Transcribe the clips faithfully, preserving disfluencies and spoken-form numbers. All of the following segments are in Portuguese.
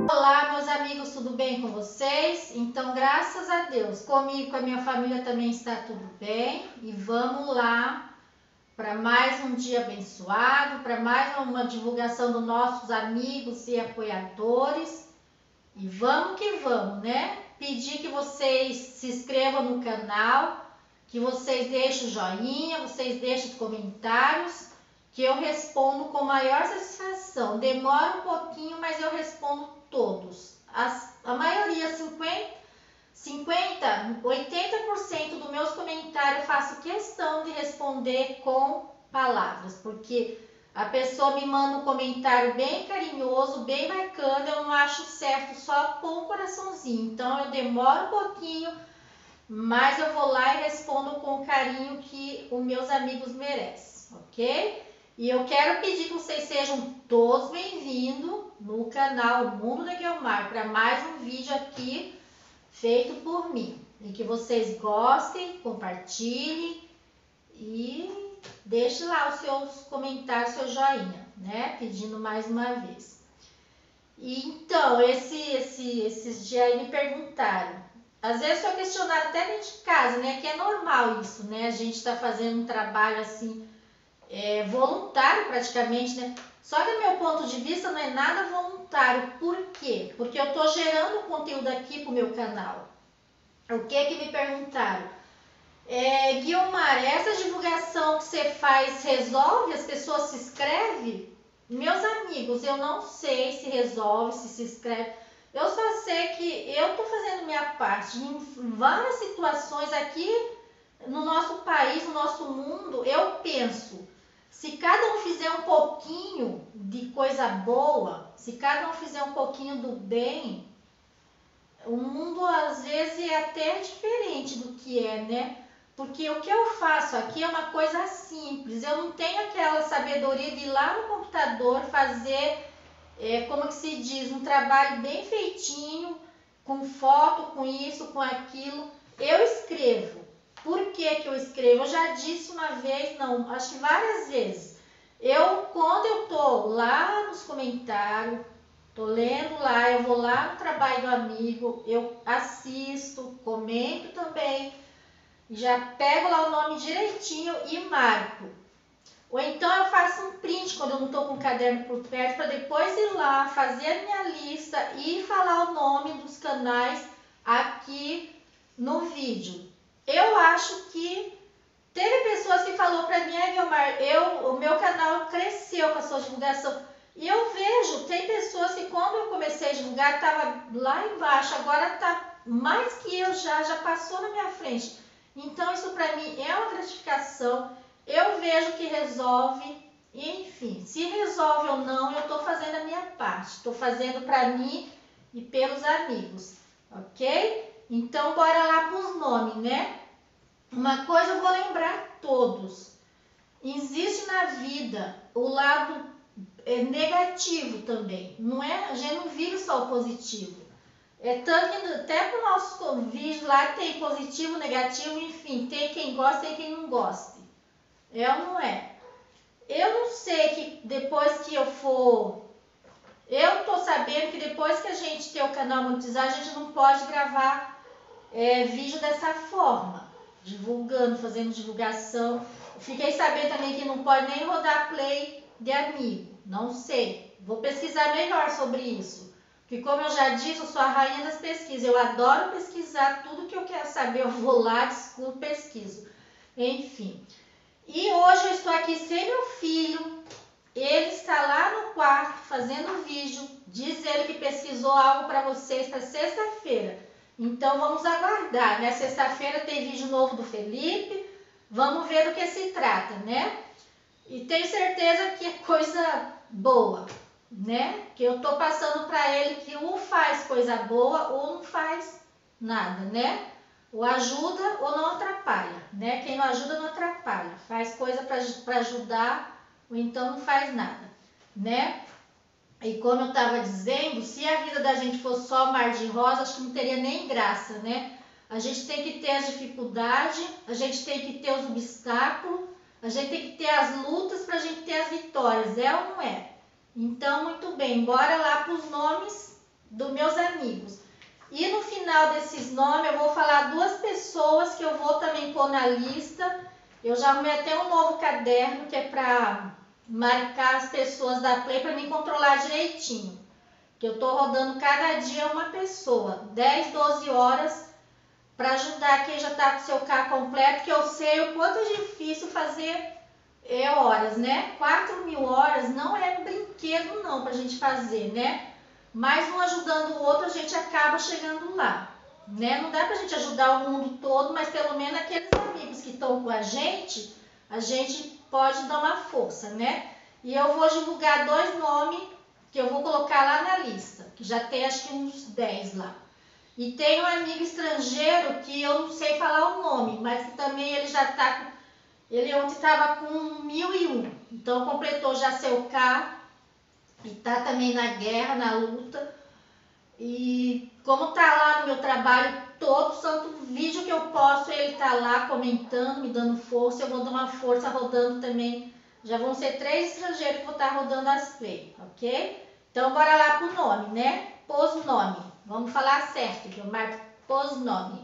Olá, meus amigos, tudo bem com vocês? Então, graças a Deus, comigo, com a minha família também está tudo bem. E vamos lá para mais um dia abençoado, para mais uma divulgação dos nossos amigos e apoiadores. E vamos que vamos, né? Pedir que vocês se inscrevam no canal, que vocês deixem o joinha, vocês deixem os comentários, que eu respondo com maior satisfação. Demora um pouquinho, mas eu respondo todos. As, a maioria, cinquenta, cinquenta, oitenta por cento dos meus comentários eu faço questão de responder com palavras, porque a pessoa me manda um comentário bem carinhoso, bem bacana, eu não acho certo só pôr um coraçãozinho. Então eu demoro um pouquinho, mas eu vou lá e respondo com o carinho que os meus amigos merecem, ok? E eu quero pedir que vocês sejam todos bem-vindos no canal Mundo da Guiomar para mais um vídeo aqui feito por mim. E que vocês gostem, compartilhem e deixem lá os seus comentários, seu joinha, né? Pedindo mais uma vez. E então, esse, esse, esses dias aí me perguntaram. Às vezes sou questionada até dentro de casa, né? Que é normal isso, né? A gente está fazendo um trabalho assim... É, voluntário praticamente, né? Só que do meu ponto de vista não é nada voluntário. Por quê? Porque eu estou gerando conteúdo aqui para o meu canal. O que que me perguntaram? É, Guiomar, essa divulgação que você faz resolve? As pessoas se inscrevem? Meus amigos, eu não sei se resolve, se se inscreve. Eu só sei que eu estou fazendo minha parte. Em várias situações aqui no nosso país, no nosso mundo, eu penso... Se cada um fizer um pouquinho de coisa boa, se cada um fizer um pouquinho do bem, o mundo às vezes é até diferente do que é, né? Porque o que eu faço aqui é uma coisa simples. Eu não tenho aquela sabedoria de ir lá no computador fazer, é, como que se diz, um trabalho bem feitinho, com foto, com isso, com aquilo. Eu escrevo. Por que que eu escrevo? Eu já disse uma vez, não, acho que várias vezes. Eu, quando eu tô lá nos comentários, tô lendo lá, eu vou lá no trabalho do amigo, eu assisto, comento também, já pego lá o nome direitinho e marco. Ou então eu faço um print quando eu não tô com o caderno por perto, para depois ir lá, fazer a minha lista e falar o nome dos canais aqui no vídeo. Eu acho que teve pessoas que falou para mim, ah, Guiomar, eu, o meu canal cresceu com a sua divulgação. E eu vejo, tem pessoas que quando eu comecei a divulgar, estava lá embaixo, agora está mais que eu já, já passou na minha frente. Então isso para mim é uma gratificação, eu vejo que resolve, enfim, se resolve ou não, eu estou fazendo a minha parte, estou fazendo para mim e pelos amigos, ok? Então, bora lá para os nomes, né? Uma coisa eu vou lembrar todos. Existe na vida o lado negativo também. Não é, a gente não vive só o positivo. É tanto que até para o nosso vídeo lá tem positivo, negativo, enfim. Tem quem gosta e quem não gosta. É ou não é? Eu não sei que depois que eu for... Eu tô sabendo que depois que a gente ter o canal monetizado, a gente não pode gravar... É, vídeo dessa forma, divulgando, fazendo divulgação. Fiquei sabendo também que não pode nem rodar play de amigo, não sei, vou pesquisar melhor sobre isso, porque como eu já disse, eu sou a rainha das pesquisas, eu adoro pesquisar, tudo que eu quero saber eu vou lá, desculpa, pesquiso, enfim. E hoje eu estou aqui sem meu filho, ele está lá no quarto fazendo vídeo, diz ele que pesquisou algo para vocês para sexta-feira. Então vamos aguardar, né? Sexta-feira tem vídeo novo do Felipe, vamos ver do que se trata, né? E tenho certeza que é coisa boa, né? Que eu tô passando para ele que ou faz coisa boa ou não faz nada, né? Ou ajuda ou não atrapalha, né? Quem não ajuda não atrapalha, faz coisa para ajudar ou então não faz nada, né? E como eu estava dizendo, se a vida da gente fosse só mar de rosa, acho que não teria nem graça, né? A gente tem que ter as dificuldades, a gente tem que ter os obstáculos, a gente tem que ter as lutas para a gente ter as vitórias, é ou não é? Então, muito bem, bora lá para os nomes dos meus amigos. E no final desses nomes eu vou falar duas pessoas que eu vou também pôr na lista. Eu já arrumei até um novo caderno que é para marcar as pessoas da Play para me controlar direitinho. Que eu tô rodando cada dia uma pessoa, dez, doze horas, para ajudar quem já tá com seu carro completo, que eu sei o quanto é difícil fazer é, horas, né? quatro mil horas não é brinquedo não pra gente fazer, né? Mas um ajudando o outro, a gente acaba chegando lá, né? Não dá pra gente ajudar o mundo todo, mas pelo menos aqueles amigos que estão com a gente, a gente pode dar uma força, né? E eu vou divulgar dois nomes que eu vou colocar lá na lista, que já tem acho que uns dez lá. E tem um amigo estrangeiro que eu não sei falar o nome, mas que também ele já tá com... Ele ontem estava com mil e um, então completou já seu carro. E tá também na guerra, na luta. E como tá lá no meu trabalho, todo santo vídeo que eu posto, ele tá lá comentando, me dando força. Eu vou dar uma força rodando também. Já vão ser três estrangeiros que vou estar rodando as play, ok? Então bora lá pro nome, né? Pôs nome. Vamos falar certo, que eu marco pôs nome.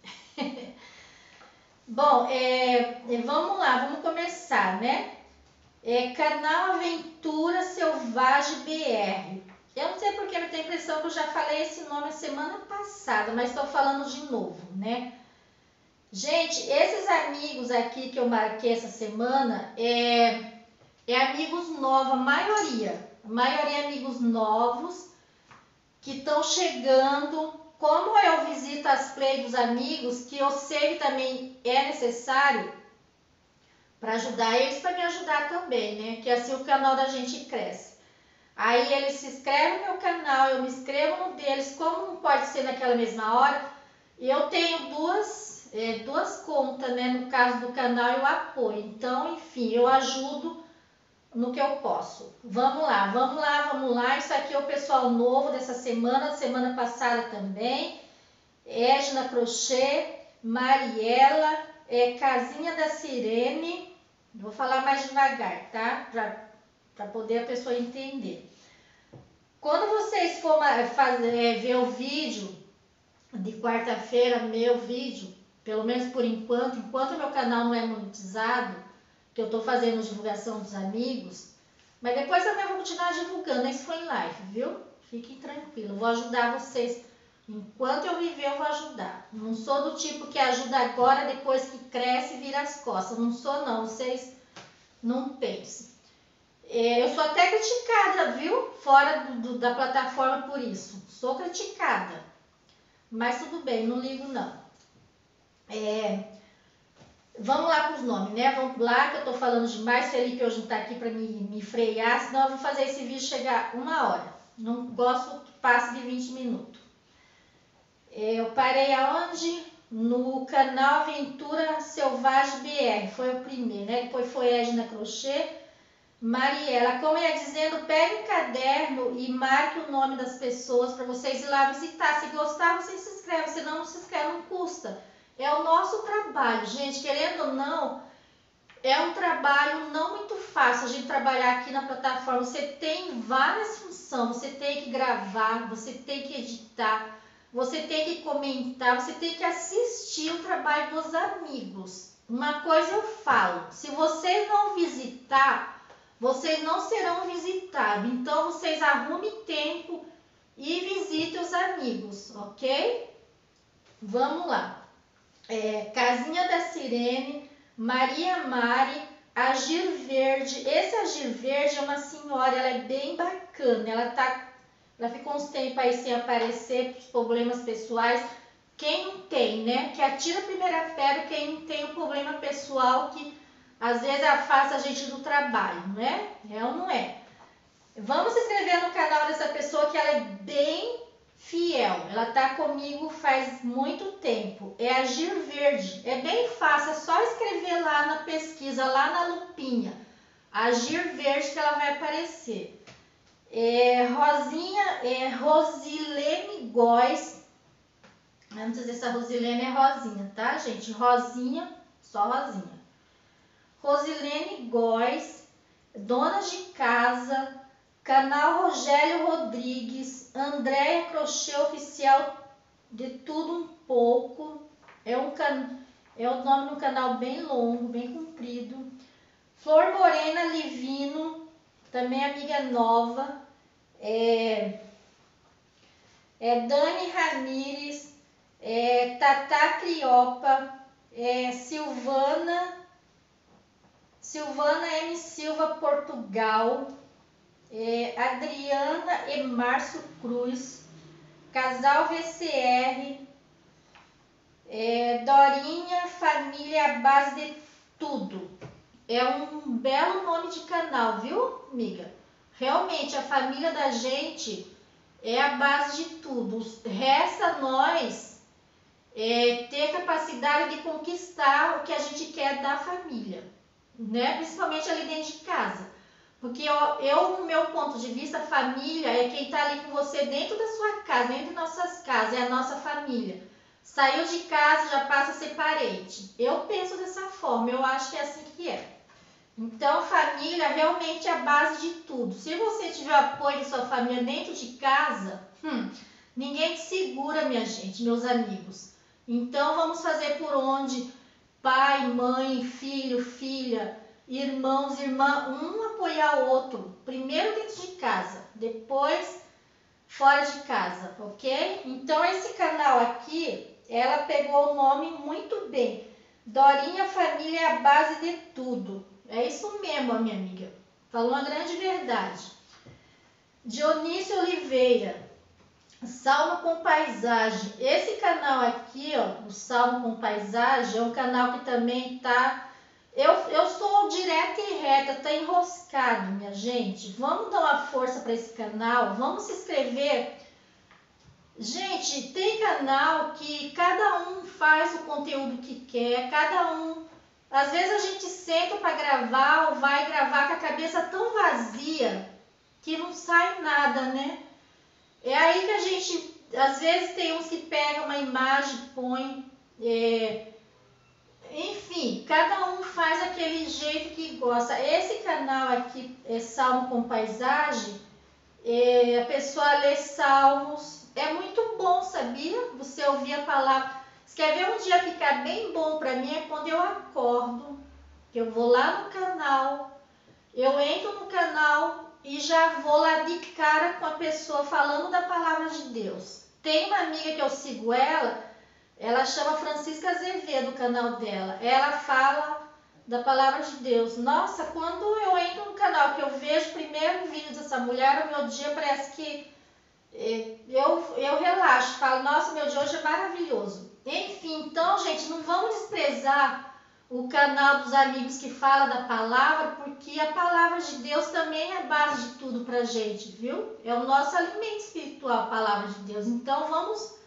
Bom, é, vamos lá, vamos começar, né? É, canal Aventura Selvagem B R. Eu não sei porque eu tenho a impressão que eu já falei esse nome a semana passada, mas estou falando de novo, né? Gente, esses amigos aqui que eu marquei essa semana é, é amigos novos, a maioria. A maioria é amigos novos que estão chegando. Como eu visito as play dos amigos, que eu sei que também é necessário para ajudar eles, para me ajudar também, né? Que assim o canal da gente cresce. Aí eles se inscrevem no meu canal, eu me inscrevo no deles, como não pode ser naquela mesma hora, eu tenho duas, é, duas contas, né? No caso do canal eu apoio. Então, enfim, eu ajudo no que eu posso. Vamos lá, vamos lá, vamos lá. Isso aqui é o pessoal novo dessa semana, semana passada também. Edna Crochê, Mariela, é, Casinha da Sirene. Vou falar mais devagar, tá? Para poder a pessoa entender. Quando vocês for fazer, ver o vídeo de quarta-feira, meu vídeo, pelo menos por enquanto, enquanto meu canal não é monetizado, que eu tô fazendo divulgação dos amigos, mas depois também eu vou continuar divulgando, isso foi em live, viu? Fiquem tranquilos, vou ajudar vocês. Enquanto eu viver, eu vou ajudar. Não sou do tipo que ajuda agora, depois que cresce e vira as costas. Não sou não, vocês não pensem. É, eu sou até criticada, viu? Fora do, do, da plataforma por isso. Sou criticada. Mas tudo bem, não ligo não. É, vamos lá para os nomes, né? Vamos lá, que eu tô falando demais. Felipe hoje não tá aqui para me, me frear, senão eu vou fazer esse vídeo chegar uma hora. Não gosto que passe de vinte minutos. Eu parei aonde? No canal Aventura Selvagem B R, foi o primeiro, né? Depois foi Edna Crochê, Mariela. Como ia dizendo, pegue um caderno e marque o nome das pessoas para vocês ir lá visitar. Se gostar, vocês se inscrevem, senão não se inscreve, não custa. É o nosso trabalho, gente, querendo ou não, é um trabalho não muito fácil a gente trabalhar aqui na plataforma. Você tem várias funções, você tem que gravar, você tem que editar, você tem que comentar, você tem que assistir o trabalho dos amigos. Uma coisa eu falo, se vocês não visitar, vocês não serão visitados. Então, vocês arrumem tempo e visitem os amigos, ok? Vamos lá. É, Casinha da Sirene, Maria Mari, Agir Verde. Esse Agir Verde é uma senhora, ela é bem bacana, ela tá... Ela ficou uns tempos aí sem aparecer por problemas pessoais. Quem não tem, né? Que atira a primeira pedra, quem não tem um problema pessoal que às vezes afasta a gente do trabalho, né? É ou não é? Vamos se inscrever no canal dessa pessoa que ela é bem fiel. Ela tá comigo faz muito tempo. É Agir Verde. É bem fácil, é só escrever lá na pesquisa, lá na lupinha. Agir Verde que ela vai aparecer. É, Rosinha, é Rosilene Góes. Não sei se essa Rosilene é Rosinha, tá, gente? Rosinha, só Rosinha. Rosilene Góes, Dona de Casa, Canal Rogério Rodrigues, Andréia Crochê Oficial, de tudo um pouco. É, um can... é o nome do canal bem longo, bem comprido. Flor Morena Livino, também amiga nova. É, é Dani Ramires, é Tata Criopa, é Silvana, Silvana M. Silva Portugal, é Adriana e Márcio Cruz, Casal V C R, é Dorinha Família Base de Tudo. É um belo nome de canal, viu, amiga? Realmente, a família da gente é a base de tudo. Resta a nós é, ter capacidade de conquistar o que a gente quer da família, né? Principalmente ali dentro de casa. Porque eu, eu, no meu ponto de vista, família é quem está ali com você dentro da sua casa, dentro de nossas casas, é a nossa família. Saiu de casa, já passa a ser parente. Eu penso dessa forma, eu acho que é assim que é. Então, família realmente é a base de tudo. Se você tiver apoio da sua família dentro de casa, hum, ninguém te segura, minha gente, meus amigos. Então, vamos fazer por onde pai, mãe, filho, filha, irmãos, irmã, um apoiar o outro. Primeiro dentro de casa, depois fora de casa, ok? Então, esse canal aqui, ela pegou o nome muito bem. Dorinha Família é a base de tudo. É isso mesmo, minha amiga. Falou uma grande verdade. Dionísio Oliveira, Salmo com Paisagem. Esse canal aqui, ó, o Salmo com Paisagem, é um canal que também tá... Eu, eu sou direta e reta, tá enroscado, minha gente. Vamos dar uma força para esse canal, vamos se inscrever. Gente, tem canal que cada um faz o conteúdo que quer, cada um... Às vezes a gente senta para gravar ou vai gravar com a cabeça tão vazia que não sai nada, né? É aí que a gente, às vezes tem uns que pegam uma imagem, põe, é, enfim, cada um faz aquele jeito que gosta. Esse canal aqui, é Salmo com Paisagem, é, a pessoa lê salmos, é muito bom, sabia? Você ouvir a palavra. Se quer ver um dia ficar bem bom para mim, é quando eu acordo, que eu vou lá no canal, eu entro no canal e já vou lá de cara com a pessoa falando da palavra de Deus. Tem uma amiga que eu sigo ela, ela chama Francisca Azevedo, o canal dela. Ela fala da palavra de Deus. Nossa, quando eu entro no canal, que eu vejo o primeiro vídeo dessa mulher, o meu dia parece que é, eu, eu relaxo, falo, nossa, meu dia hoje é maravilhoso. Enfim, então, gente, não vamos desprezar o canal dos amigos que fala da palavra, porque a palavra de Deus também é base de tudo pra gente, viu? É o nosso alimento espiritual, a palavra de Deus. Então, vamos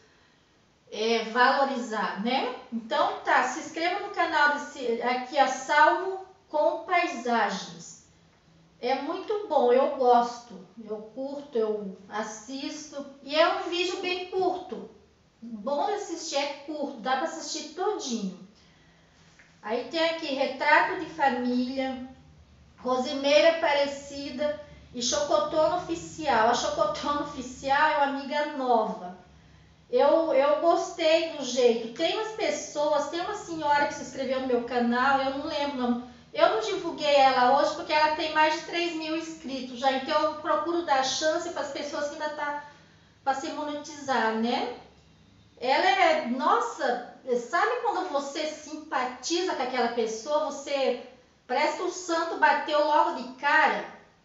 é, valorizar, né? Então, tá, se inscreva no canal desse, aqui, a Salmo com Paisagens. É muito bom, eu gosto, eu curto, eu assisto. E é um vídeo bem curto. Bom de assistir, é curto, dá para assistir todinho. Aí tem aqui Retrato de Família, Rosimeira Aparecida e Chocotono Oficial. A Chocotono Oficial é uma amiga nova. Eu, eu gostei do jeito. Tem umas pessoas, tem uma senhora que se inscreveu no meu canal, eu não lembro o nome. Eu não divulguei ela hoje porque ela tem mais de três mil inscritos já. Então eu procuro dar chance para as pessoas que ainda tá para se monetizar, né? Ela é, nossa, sabe quando você simpatiza com aquela pessoa, você parece que o santo bateu logo de cara?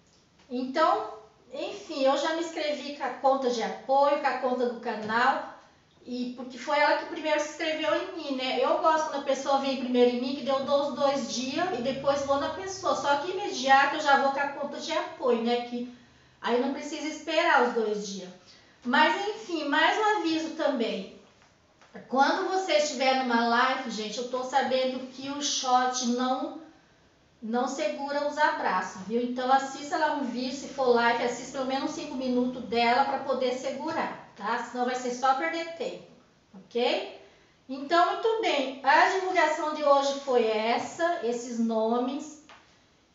Então, enfim, eu já me inscrevi com a conta de apoio, com a conta do canal, e porque foi ela que primeiro se inscreveu em mim, né? Eu gosto quando a pessoa vem primeiro em mim, que eu dou os dois dias e depois vou na pessoa, só que imediato eu já vou com a conta de apoio, né? Que aí não precisa esperar os dois dias. Mas enfim, mais um aviso também. Quando você estiver numa live, gente, eu tô sabendo que o shot não não segura os abraços, viu? Então assista lá um vídeo, se for live, assista pelo menos cinco minutos dela para poder segurar, tá? Senão vai ser só perder tempo, ok? Então, muito bem. A divulgação de hoje foi essa, esses nomes.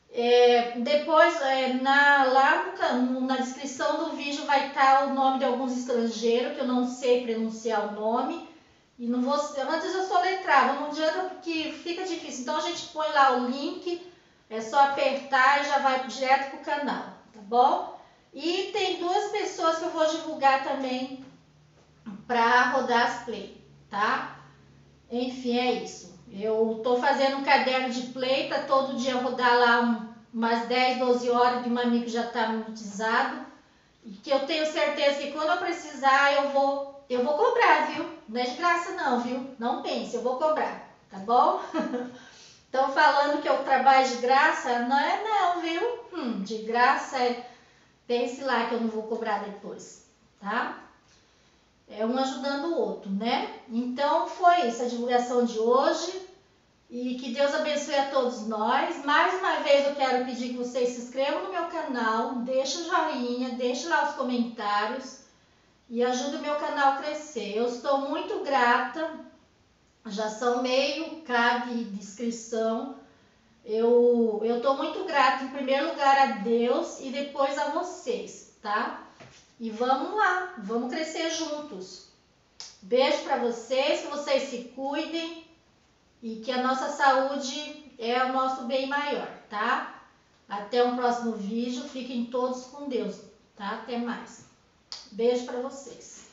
É, depois, é, na, lá no, na descrição do vídeo vai estar o nome de alguns estrangeiros, que eu não sei pronunciar o nome. E não vou, antes eu soletrava, não adianta porque fica difícil. Então a gente põe lá o link, é só apertar e já vai direto pro canal, tá bom? E tem duas pessoas que eu vou divulgar também para rodar as play, tá? Enfim, é isso. Eu tô fazendo um caderno de play para todo dia rodar lá um, umas dez, doze horas de uma amiga que já tá monetizado. E que eu tenho certeza que quando eu precisar eu vou, eu vou cobrar, viu? Não é de graça não, viu? Não pense, eu vou cobrar, tá bom? Estão falando que eu trabalho de graça? Não é não, viu? Hum, de graça é... Pense lá que eu não vou cobrar depois, tá? É um ajudando o outro, né? Então foi isso a divulgação de hoje. E que Deus abençoe a todos nós. Mais uma vez eu quero pedir que vocês se inscrevam no meu canal, deixem o joinha, deixem lá os comentários e ajude o meu canal a crescer. Eu estou muito grata, já são meio K de inscrição. Eu eu estou muito grata em primeiro lugar a Deus e depois a vocês, tá? E vamos lá, vamos crescer juntos. Beijo para vocês, que vocês se cuidem e que a nossa saúde é o nosso bem maior, tá? Até um próximo vídeo, fiquem todos com Deus, tá? Até mais. Beijo para vocês.